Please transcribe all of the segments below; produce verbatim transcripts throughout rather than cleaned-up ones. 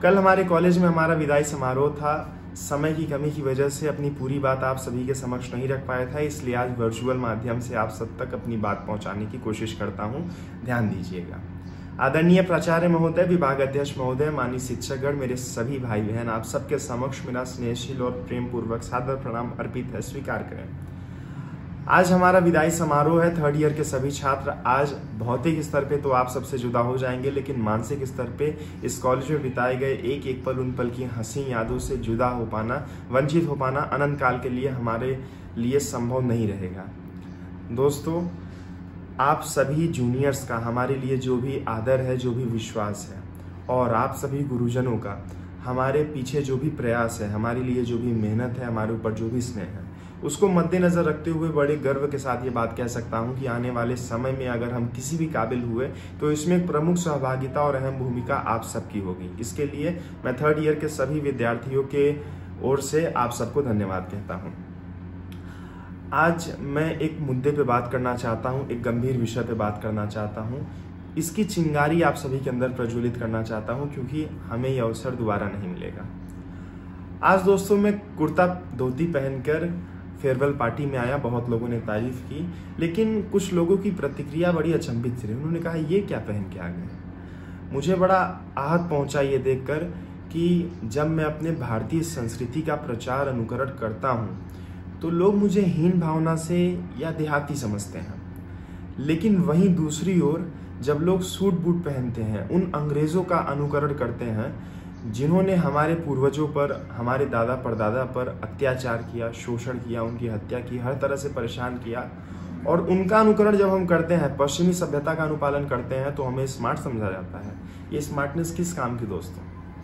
कल हमारे कॉलेज में हमारा विदाई समारोह था। समय की कमी की वजह से अपनी पूरी बात आप सभी के समक्ष नहीं रख पाया था, इसलिए आज वर्चुअल माध्यम से आप सब तक अपनी बात पहुंचाने की कोशिश करता हूं। ध्यान दीजिएगा। आदरणीय प्राचार्य महोदय, विभाग अध्यक्ष महोदय, माननीय शिक्षकगण, मेरे सभी भाई बहन, आप सबके समक्ष मेरा स्नेहशील और प्रेम पूर्वक सादर प्रणाम अर्पित है, स्वीकार करें। आज हमारा विदाई समारोह है। थर्ड ईयर के सभी छात्र आज भौतिक स्तर पे तो आप सबसे जुदा हो जाएंगे, लेकिन मानसिक स्तर पे इस कॉलेज में बिताए गए एक एक पल, उन पल की हंसी यादों से जुदा हो पाना, वंचित हो पाना अनंत काल के लिए हमारे लिए संभव नहीं रहेगा। दोस्तों, आप सभी जूनियर्स का हमारे लिए जो भी आदर है, जो भी विश्वास है, और आप सभी गुरुजनों का हमारे पीछे जो भी प्रयास है, हमारे लिए जो भी मेहनत है, हमारे ऊपर जो भी स्नेह है, उसको मद्देनजर रखते हुए बड़े गर्व के साथ ये बात कह सकता हूँ कि आने वाले समय में अगर हम किसी भी काबिल हुए तो इसमें एक प्रमुख सहभागिता और अहम भूमिका आप सबकी होगी। इसके लिए मैं थर्ड ईयर के सभी विद्यार्थियों के ओर से आप सबको धन्यवाद कहता हूँ। आज मैं एक मुद्दे पे बात करना चाहता हूँ, एक गंभीर विषय पे बात करना चाहता हूँ। इसकी चिंगारी आप सभी के अंदर प्रज्वलित करना चाहता हूँ, क्योंकि हमें यह अवसर दोबारा नहीं मिलेगा। आज दोस्तों मैं कुर्ता धोती पहनकर फेयरवेल पार्टी में आया। बहुत लोगों ने तारीफ की, लेकिन कुछ लोगों की प्रतिक्रिया बड़ी अचंभित थी। उन्होंने कहा, ये क्या पहन के आ गए। मुझे बड़ा आहत पहुंचा ये देखकर कि जब मैं अपने भारतीय संस्कृति का प्रचार अनुकरण करता हूं तो लोग मुझे हीन भावना से या देहाती समझते हैं, लेकिन वहीं दूसरी ओर जब लोग सूट बूट पहनते हैं, उन अंग्रेजों का अनुकरण करते हैं जिन्होंने हमारे पूर्वजों पर, हमारे दादा परदादा पर अत्याचार किया, शोषण किया, उनकी हत्या की, हर तरह से परेशान किया, और उनका अनुकरण जब हम करते हैं, पश्चिमी सभ्यता का अनुपालन करते हैं, तो हमें स्मार्ट समझा जाता है। ये स्मार्टनेस किस काम की दोस्तों?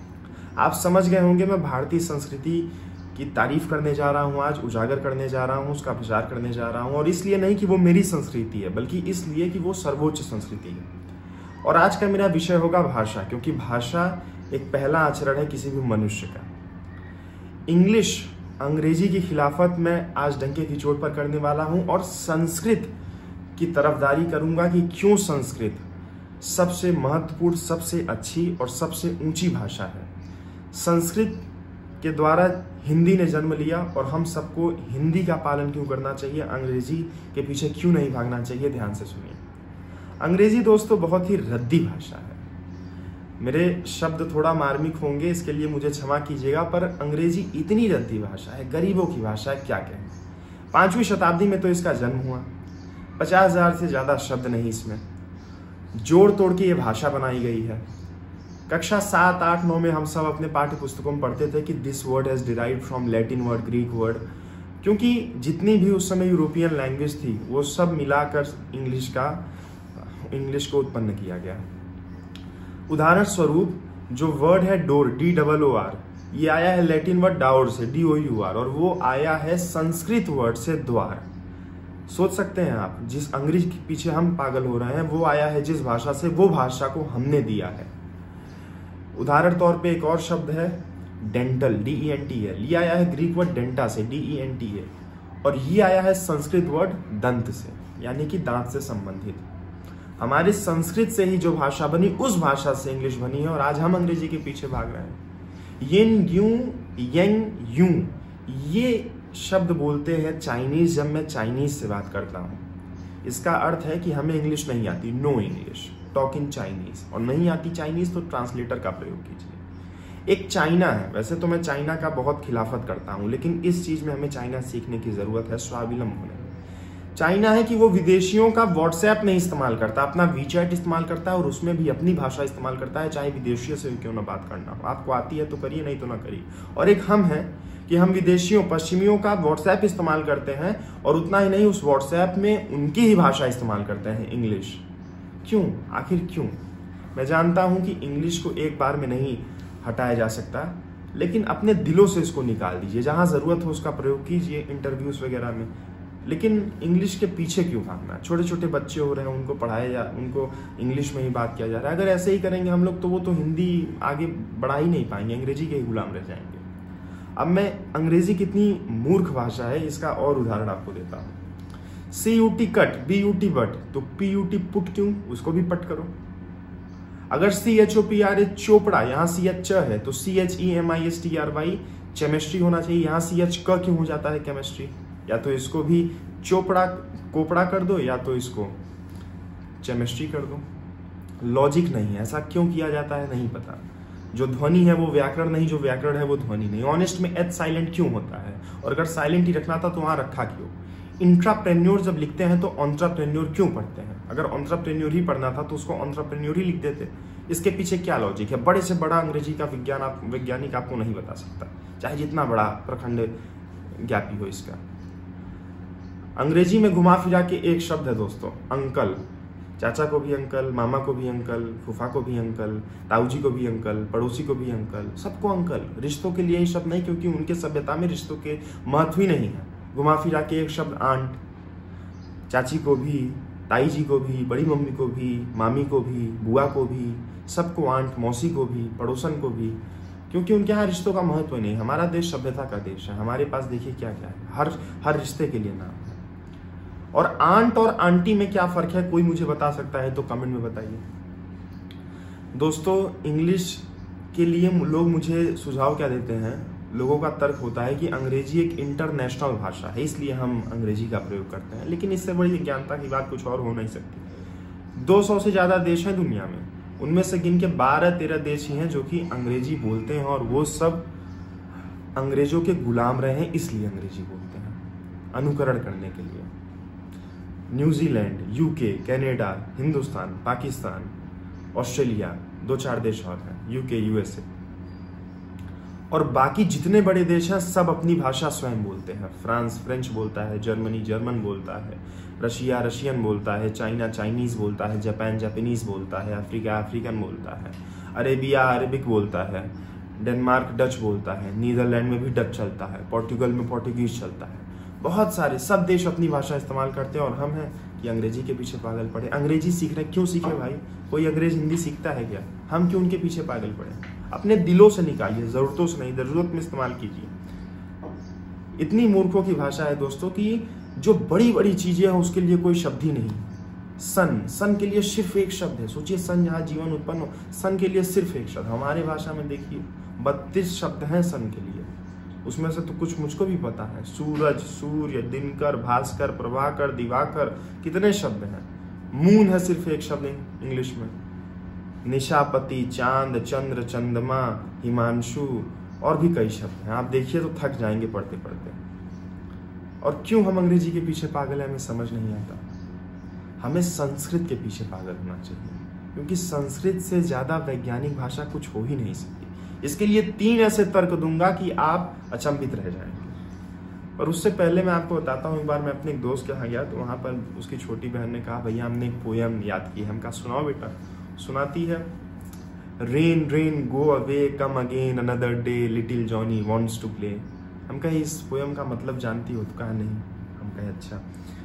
आप समझ गए होंगे मैं भारतीय संस्कृति की तारीफ करने जा रहा हूँ, आज उजागर करने जा रहा हूँ, उसका प्रचार करने जा रहा हूँ, और इसलिए नहीं कि वो मेरी संस्कृति है, बल्कि इसलिए कि वो सर्वोच्च संस्कृति है। और आज का मेरा विषय होगा भाषा, क्योंकि भाषा एक पहला आचरण है किसी भी मनुष्य का। इंग्लिश, अंग्रेजी की खिलाफत मैं आज डंके की चोट पर करने वाला हूं, और संस्कृत की तरफदारी करूंगा कि क्यों संस्कृत सबसे महत्वपूर्ण, सबसे अच्छी और सबसे ऊंची भाषा है। संस्कृत के द्वारा हिंदी ने जन्म लिया, और हम सबको हिंदी का पालन क्यों करना चाहिए, अंग्रेजी के पीछे क्यों नहीं भागना चाहिए। ध्यान से सुनिए। अंग्रेजी दोस्तों बहुत ही रद्दी भाषा है। मेरे शब्द थोड़ा मार्मिक होंगे, इसके लिए मुझे क्षमा कीजिएगा, पर अंग्रेजी इतनी रद्दी भाषा है, गरीबों की भाषा है, क्या कहें। पांचवी शताब्दी में तो इसका जन्म हुआ, पचास हजार से ज्यादा शब्द नहीं इसमें जोड़ तोड़ के ये भाषा बनाई गई है। कक्षा सात आठ नौ में हम सब अपने पाठ्य पुस्तकों में पढ़ते थे कि this word has derived from Latin word, Greek word, क्योंकि जितनी भी उस समय यूरोपियन लैंग्वेज थी वो सब मिलाकर इंग्लिश का इंग्लिश को उत्पन्न किया गया। उदाहरण स्वरूप जो वर्ड है door, D double O R, ये आया है लैटिन वर्ड डाउर से, डी ओ यू आर, और वो आया है संस्कृत वर्ड से द्वार। सोच सकते हैं आप, जिस अंग्रेजी के पीछे हम पागल हो रहे हैं वो आया है जिस भाषा से, वो भाषा को हमने दिया है। उदाहरण तौर पे एक और शब्द है dental, D E N T L, ये आया है ग्रीक वर्ड डेंटा से, D E N T A, और ये आया है संस्कृत वर्ड दंत से, यानी कि दांत से संबंधित। हमारे संस्कृत से ही जो भाषा बनी, उस भाषा से इंग्लिश बनी है, और आज हम अंग्रेजी के पीछे भाग रहे हैं। येन यू, येंग यू, ये शब्द बोलते हैं चाइनीज जब मैं चाइनीज से बात करता हूं। इसका अर्थ है कि हमें इंग्लिश नहीं आती, no English, talk in Chinese, और नहीं आती चाइनीज तो ट्रांसलेटर का प्रयोग कीजिए। एक चाइना है, वैसे तो मैं चाइना का बहुत खिलाफत करता हूं, लेकिन इस चीज में हमें चाइना सीखने की जरूरत है, स्वावलंबन होने। चाइना है कि वो विदेशियों का व्हाट्सएप नहीं इस्तेमाल करता, अपना वीचैट इस्तेमाल करता है, और उसमें भी अपनी भाषा इस्तेमाल करता है, चाहे विदेशियों से क्यों ना बात करना हो। आपको आती है तो करिए, नहीं तो ना करिए। और एक हम हैं कि हम विदेशियों, पश्चिमियों का व्हाट्सएप इस्तेमाल करते हैं, और उतना ही नहीं, उस व्हाट्सएप में उनकी ही भाषा इस्तेमाल करते हैं, इंग्लिश। क्यों? आखिर क्यों? मैं जानता हूं कि इंग्लिश को एक बार में नहीं हटाया जा सकता, लेकिन अपने दिलों से इसको निकाल दीजिए। जहां जरूरत हो उसका प्रयोग कीजिए, इंटरव्यूज वगैरह में, लेकिन इंग्लिश के पीछे क्यों भागना? छोटे छोटे बच्चे हो रहे हैं, उनको पढ़ाया जा, उनको इंग्लिश में ही बात किया जा रहा है। अगर ऐसे ही करेंगे हम लोग तो वो तो हिंदी आगे बढ़ा ही नहीं पाएंगे, अंग्रेजी के ही गुलाम रह जाएंगे। अब मैं अंग्रेजी कितनी मूर्ख भाषा है इसका और उदाहरण आपको देता हूं। C U T cut, B U T but, तो पी यू टी पुट क्यों? उसको भी पट करो। अगर C H O P R A Chopra, यहाँ सी एच च है तो C H E M I S T R Y chemistry होना चाहिए। यहाँ सी एच क क्यों हो जाता है केमिस्ट्री? या तो इसको भी चोपड़ा कोपड़ा कर दो या तो इसको केमिस्ट्री कर दो। लॉजिक नहीं है, ऐसा क्यों किया जाता है नहीं पता। जो ध्वनि है वो व्याकरण नहीं, जो व्याकरण है वो ध्वनि नहीं। ऑनेस्ट में एच साइलेंट क्यों होता है, और अगर साइलेंट ही रखना था तो वहां रखा क्यों? इंट्राप्रेन्योर जब लिखते हैं तो ऑन्ट्राप्रेन्योर क्यों पढ़ते हैं? अगर ऑन्ट्राप्रेन्योर ही पढ़ना था तो उसको ऑन्ट्राप्रेन्योर ही लिख देते। इसके पीछे क्या लॉजिक है? बड़े से बड़ा अंग्रेजी का विज्ञान आप वैज्ञानिक आपको नहीं बता सकता, चाहे जितना बड़ा प्रखंड ज्ञापी हो इसका। अंग्रेजी में घुमा फिरा के एक शब्द है दोस्तों, अंकल। चाचा को भी अंकल, मामा को भी अंकल, फूफा को भी अंकल, ताऊजी को भी अंकल, पड़ोसी को भी अंकल, सबको अंकल। रिश्तों के लिए ही शब्द नहीं, क्योंकि उनके सभ्यता में रिश्तों के महत्व ही नहीं है। घुमा फिरा के एक शब्द आंट, चाची को भी, ताई जी को भी, बड़ी मम्मी को भी, मामी को भी, बुआ को भी, सबको आंट, मौसी को भी, पड़ोसन को भी, क्योंकि उनके यहाँ रिश्तों का महत्व नहीं। हमारा देश सभ्यता का देश है, हमारे पास देखिए क्या क्या है, हर हर रिश्ते के लिए नाम है। और आंट और आंटी में क्या फर्क है, कोई मुझे बता सकता है तो कमेंट में बताइए दोस्तों। इंग्लिश के लिए लोग मुझे सुझाव क्या देते हैं, लोगों का तर्क होता है कि अंग्रेजी एक इंटरनेशनल भाषा है, इसलिए हम अंग्रेजी का प्रयोग करते हैं। लेकिन इससे बड़ी ज्ञानता की बात कुछ और हो नहीं सकती। दो सौ से ज्यादा देश हैं दुनिया में, उनमें से गिन के बारह तेरह देश ही हैं जो कि अंग्रेजी बोलते हैं, और वो सब अंग्रेजों के गुलाम रहे हैं इसलिए अंग्रेजी बोलते हैं, अनुकरण करने के लिए। New Zealand, UK, Canada, Hindustan, Pakistan, Australia, दो चार देश और हैं, यूके, यूएसए, और बाकी जितने बड़े देश हैं सब अपनी भाषा स्वयं बोलते हैं। फ्रांस फ्रेंच बोलता है, जर्मनी जर्मन बोलता है, रशिया रशियन बोलता है, चाइना चाइनीज बोलता है, जापान जापानीज बोलता है, अफ्रीका अफ्रीकन बोलता है, अरेबिया अरेबिक बोलता है, डेनमार्क डच बोलता है, नीदरलैंड में भी डच चलता है, पोर्टुगल में पोर्टुगीज चलता है। बहुत सारे सब देश अपनी भाषा इस्तेमाल करते हैं, और हम हैं कि अंग्रेजी के पीछे पागल पड़े। अंग्रेजी सीख रहे, क्यों सीखे भाई? कोई अंग्रेज हिंदी सीखता है क्या? हम क्यों उनके पीछे पागल पड़े? अपने दिलों से निकालिए, जरूरतों से नहीं, जरूरत में इस्तेमाल कीजिए। इतनी मूर्खों की भाषा है दोस्तों कि जो बड़ी बड़ी चीजें हैं उसके लिए कोई शब्द ही नहीं। सन, सन के लिए सिर्फ एक शब्द है। सोचिए, सन जहाँ जीवन उत्पन्न हो, सन के लिए सिर्फ एक शब्द। हमारे भाषा में देखिए बत्तीस शब्द हैं सन के लिए, उसमें से तो कुछ मुझको भी पता है। सूरज, सूर्य, दिनकर, भास्कर, प्रभाकर, दिवाकर, कितने शब्द हैं। मून है सिर्फ एक शब्द इंग्लिश में। निशापति, चांद, चंद्र, चंद्रमा, हिमांशु, और भी कई शब्द हैं। आप देखिए तो थक जाएंगे पढ़ते पढ़ते। और क्यों हम अंग्रेजी के पीछे पागल हैं हमें समझ नहीं आता। हमें संस्कृत के पीछे पागल होना चाहिए, क्योंकि संस्कृत से ज्यादा वैज्ञानिक भाषा कुछ हो ही नहीं सकती। इसके लिए तीन ऐसे तर्क दूंगा कि आप अचंभित रह जाएंगे। पर उससे पहले मैं आपको बताता हूँ, एक बार मैं अपने एक दोस्त के यहाँ गया तो वहां पर उसकी छोटी बहन ने कहा, भैया हमने एक पोयम याद की है। हम कहा सुनाओ बेटा। सुनाती है, rain rain go away come again another day little Johnny wants to play. हम कहे इस पोयम का मतलब जानती हो? तो कहा नहीं। हम कहे अच्छा,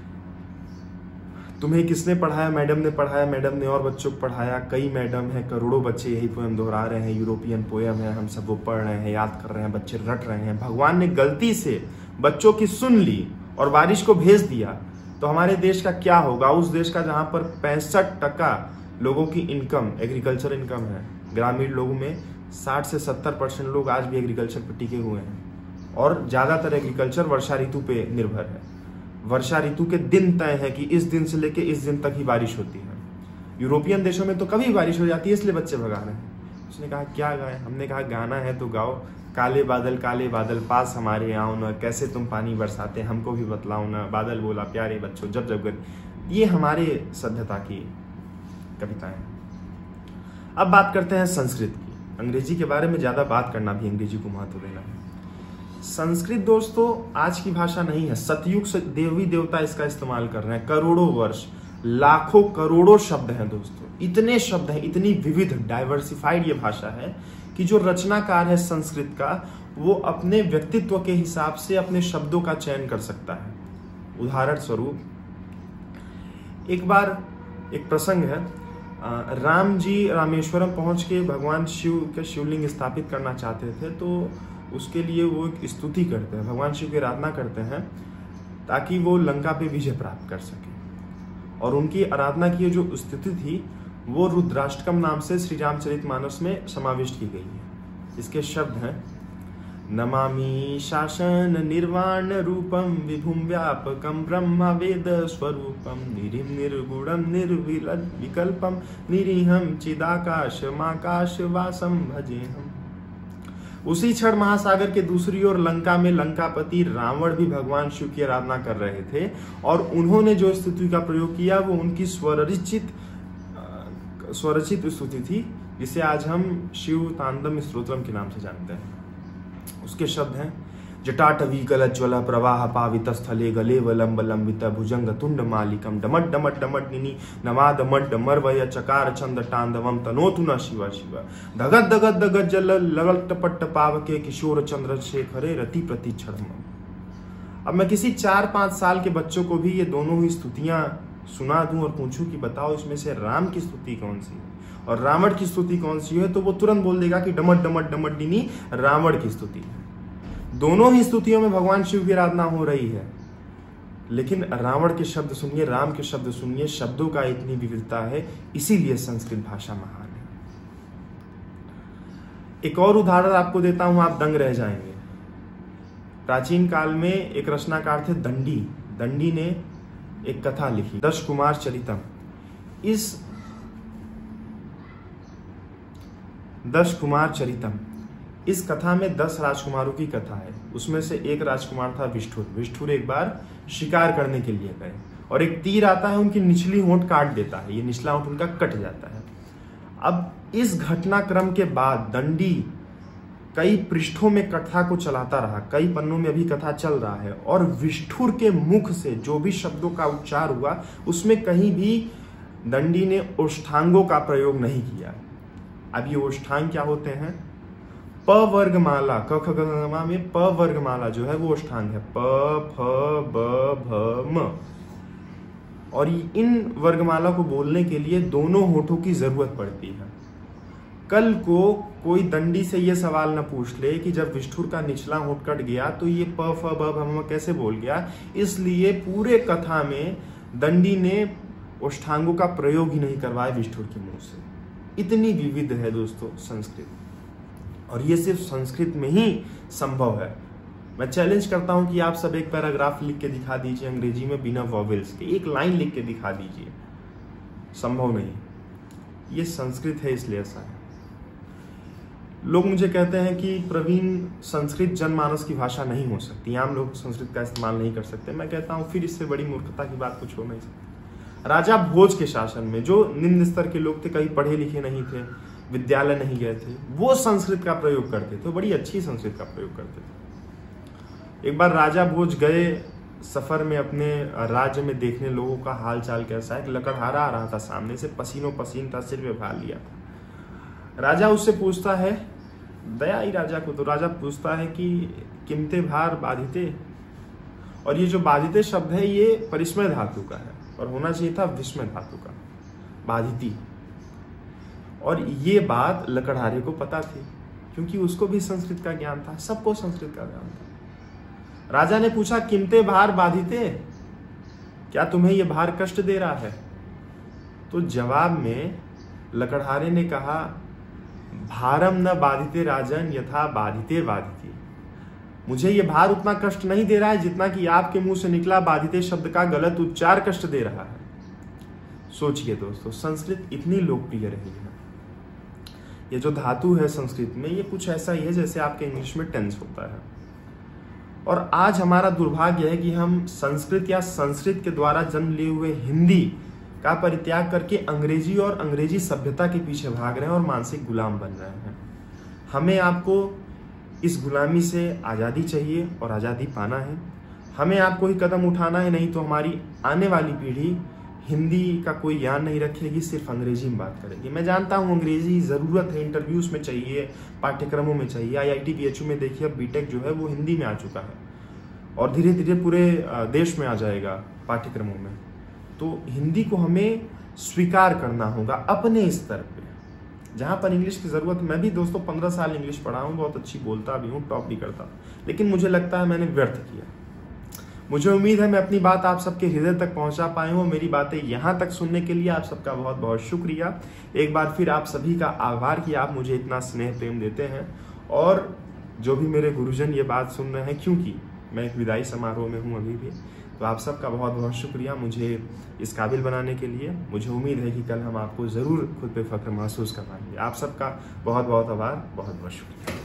तुम्हें किसने पढ़ाया? मैडम ने पढ़ाया। मैडम ने और बच्चों को पढ़ाया। कई मैडम हैं, करोड़ों बच्चे यही पोयम दोहरा रहे हैं। यूरोपियन पोयम है, हम सब वो पढ़ रहे हैं, याद कर रहे हैं, बच्चे रट रहे हैं। भगवान ने गलती से बच्चों की सुन ली और बारिश को भेज दिया, तो हमारे देश का क्या होगा? उस देश का जहां पर पैंसठ टका लोगों की इनकम एग्रीकल्चर इनकम है। ग्रामीण लोगों में साठ से सत्तर परसेंट लोग आज भी एग्रीकल्चर पर टिके हुए हैं, और ज्यादातर एग्रीकल्चर वर्षा ऋतु पे निर्भर है। वर्षा ऋतु के दिन तय है कि इस दिन से लेके इस दिन तक ही बारिश होती है। यूरोपियन देशों में तो कभी बारिश हो जाती है, इसलिए बच्चे भगा रहे हैं। उसने कहा क्या गाए? हमने कहा गाना है तो गाओ। काले बादल काले बादल पास हमारे आओ न, कैसे तुम पानी बरसाते हमको भी बतलाओ न। बादल बोला प्यारे बच्चों जब जब गर। ये हमारे सभ्यता की कविताएं। अब बात करते हैं संस्कृत की। अंग्रेजी के बारे में ज्यादा बात करना भी अंग्रेजी को महत्व देना है। संस्कृत दोस्तों आज की भाषा नहीं है। सतयुग से देवी देवता इसका इस्तेमाल कर रहे हैं, करोड़ों वर्ष, लाखों करोड़ों शब्द हैं दोस्तों। इतने शब्द हैं, इतनी विविध डाइवर्सिफाइड ये भाषा है कि जो रचनाकार है संस्कृत का, वो अपने व्यक्तित्व के हिसाब से अपने शब्दों का चयन कर सकता है। उदाहरण स्वरूप एक बार एक प्रसंग है, राम जी रामेश्वरम पहुंच के भगवान शिव के शिवलिंग स्थापित करना चाहते थे, तो उसके लिए वो एक स्तुति करते हैं, भगवान शिव की आराधना करते हैं ताकि वो लंका पे विजय प्राप्त कर सके। और उनकी आराधना की जो स्तुति थी वो रुद्राष्टकम नाम से श्री रामचरितमानस में समाविष्ट की गई है। इसके शब्द हैं नमामि शासन निर्वाण रूपम विभुम व्यापकम ब्रह्म वेद स्वरूपम निरिम निर्गुणम निर्विकल्पम निरीहम चिदाकाश माकाश वासम भजे हम। उसी क्षण महासागर के दूसरी ओर लंका में लंकापति रावण भी भगवान शिव की आराधना कर रहे थे और उन्होंने जो स्तुति का प्रयोग किया वो उनकी स्वरचित स्वरचित स्तुति थी, जिसे आज हम शिव तांडव स्तोत्रम के नाम से जानते हैं। उसके शब्द हैं जटाटवी गलज्वल प्रवाह पावित स्थले गले वलंब लंबित भुजंग तुंड मालिकम डमट डमट डमट निनी नमाद मट मरवय चकार छंद तांडवम तनोतु न शिव शिव धगत दगत दगत जल लगट पट्ट पावके किशोर चंद्र शेखरे रति प्रति क्षण। अब मैं किसी चार पांच साल के बच्चों को भी ये दोनों ही स्तुतियां सुना दूं और पूछूं कि बताओ इसमें से राम की स्तुति कौन सी है और रावण की स्तुति कौन सी है, तो वो तुरंत बोल देगा कि डमट डमट डमट डिनी रावण की स्तुति है। दोनों ही स्तुतियों में भगवान शिव की आराधना हो रही है, लेकिन रावण के शब्द सुनिए, राम के शब्द सुनिए, शब्दों का इतनी विविधता है, इसीलिए संस्कृत भाषा महान है। एक और उदाहरण आपको देता हूं, आप दंग रह जाएंगे। प्राचीन काल में एक रचनाकार थे दंडी। दंडी ने एक कथा लिखी दश कुमार चरितम। इस दश कुमार चरितम इस कथा में दस राजकुमारों की कथा है। उसमें से एक राजकुमार था विष्ठुर। विष्ठुर एक बार शिकार करने के लिए गए और एक तीर आता है, उनकी निचली होंठ काट देता है, ये निचला होंठ उनका कट जाता है। अब इस घटनाक्रम के बाद दंडी कई पृष्ठों में कथा को चलाता रहा, कई पन्नों में अभी कथा चल रहा है, और विष्ठुर के मुख से जो भी शब्दों का उच्चार हुआ उसमें कहीं भी दंडी ने ओष्ठांगों का प्रयोग नहीं किया। अब ये ओष्ठांग क्या होते हैं? प वर्गमाला, क ख ग घ म में प वर्गमाला जो है वो ओष्ठांग है, प फ ब भ म। और इन वर्गमाला को बोलने के लिए दोनों होठों की जरूरत पड़ती है। कल को कोई दंडी से ये सवाल न पूछ ले कि जब विष्ठुर का निचला होंठ कट गया तो ये प फ ब भ म कैसे बोल गया, इसलिए पूरे कथा में दंडी ने ओष्ठांगों का प्रयोग ही नहीं करवाया विष्ठुर के मुंह से। इतनी विविध है दोस्तों संस्कृत, और ये सिर्फ संस्कृत में ही संभव है। मैं चैलेंज करता हूं कि आप सब एक पैराग्राफ लिख के दिखा दीजिए अंग्रेजी में बिना वॉवेल्स के, एक लाइन लिख के दिखा दीजिए, संभव नहीं। ये संस्कृत है इसलिए ऐसा है। लोग मुझे कहते हैं कि प्रवीण संस्कृत जनमानस की भाषा नहीं हो सकती, आम लोग संस्कृत का इस्तेमाल नहीं कर सकते। मैं कहता हूं फिर इससे बड़ी मूर्खता की बात कुछ हो नहीं सकती। राजा भोज के शासन में जो निम्न स्तर के लोग थे, कहीं पढ़े लिखे नहीं थे, विद्यालय नहीं गए थे, वो संस्कृत का प्रयोग करते थे, बड़ी अच्छी संस्कृत का प्रयोग करते थे। एक बार राजा भोज गए सफर में अपने राज्य में देखने लोगों का हाल चाल कैसा है। लकड़हारा आ रहा था सामने से, पसीनों पसीन था, सिर पे भार लिया था। राजा उससे पूछता है, दया आई राजा को, तो राजा पूछता है कि किमते भार बाधिते, और ये जो बाधिते शब्द है ये परिस्मय धातु का है और होना चाहिए था विस्मय धातु का, बाधिती। और ये बात लकड़हारे को पता थी क्योंकि उसको भी संस्कृत का ज्ञान था, सबको संस्कृत का ज्ञान था। राजा ने पूछा किमते भार बाधिते, क्या तुम्हें ये भार कष्ट दे रहा है? तो जवाब में लकड़हारे ने कहा, भारम न बाधिते राजन यथा बाधिते बाधिते, मुझे ये भार उतना कष्ट नहीं दे रहा है जितना कि आपके मुंह से निकला बाधिते शब्द का गलत उच्चार कष्ट दे रहा है। सोचिए दोस्तों, संस्कृत इतनी लोकप्रिय रही है। ये जो धातु है संस्कृत में, ये कुछ ऐसा ही है जैसे आपके इंग्लिश में टेंस होता है। और आज हमारा दुर्भाग्य है कि हम संस्कृत या संस्कृत के द्वारा जन्म लिए हुए हिंदी का परित्याग करके अंग्रेजी और अंग्रेजी सभ्यता के पीछे भाग रहे हैं और मानसिक गुलाम बन रहे हैं। हमें आपको इस गुलामी से आज़ादी चाहिए और आज़ादी पाना है। हमें आपको ही कदम उठाना है, नहीं तो हमारी आने वाली पीढ़ी हिंदी का कोई ज्ञान नहीं रखेगी, सिर्फ अंग्रेजी में बात करेगी। मैं जानता हूँ अंग्रेजी ज़रूरत है, इंटरव्यूज़ में चाहिए, पाठ्यक्रमों में चाहिए। I I T B H U में देखिए अब बीटेक जो है वो हिंदी में आ चुका है और धीरे धीरे पूरे देश में आ जाएगा पाठ्यक्रमों में। तो हिंदी को हमें स्वीकार करना होगा अपने स्तर पे, जहाँ पर इंग्लिश की ज़रूरत। मैं भी दोस्तों पंद्रह साल इंग्लिश पढ़ा हूँ, बहुत अच्छी बोलता भी हूँ, टॉप भी करता हूँ, लेकिन मुझे लगता है मैंने व्यर्थ किया। मुझे उम्मीद है मैं अपनी बात आप सबके हृदय तक पहुंचा पाए हूँ। मेरी बातें यहाँ तक सुनने के लिए आप सबका बहुत बहुत शुक्रिया। एक बार फिर आप सभी का आभार कि आप मुझे इतना स्नेह प्रेम देते हैं। और जो भी मेरे गुरुजन ये बात सुन रहे हैं, क्योंकि मैं एक विदाई समारोह में हूँ अभी भी, तो आप सबका बहुत बहुत शुक्रिया मुझे इस काबिल बनाने के लिए। मुझे उम्मीद है कि कल हम आपको ज़रूर खुद पे फख्र महसूस करवाएंगे। आप सबका बहुत बहुत आभार, बहुत बहुत शुक्रिया।